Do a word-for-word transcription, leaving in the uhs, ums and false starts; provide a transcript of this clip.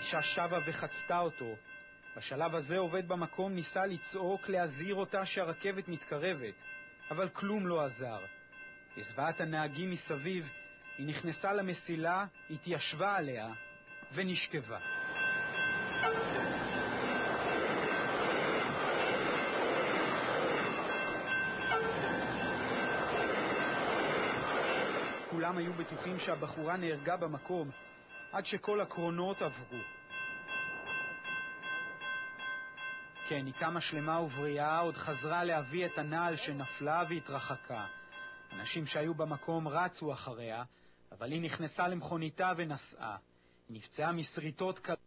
האישה שבה וחצתה אותו. בשלב הזה עובד במקום ניסה לצעוק, להזהיר אותה שהרכבת מתקרבת, אבל כלום לא עזר. לזוועת הנהגים מסביב, היא נכנסה למסילה, התיישבה עליה ונשכבה. כולם היו בטוחים שהבחורה נהרגה במקום, עד שכל הקרונות עברו. כן, היא קמה שלמה ובריאה, עוד חזרה להביא את הנעל שנפלה והתרחקה. אנשים שהיו במקום רצו אחריה, אבל היא נכנסה למכוניתה ונסעה. היא נפצעה מסריטות קלות.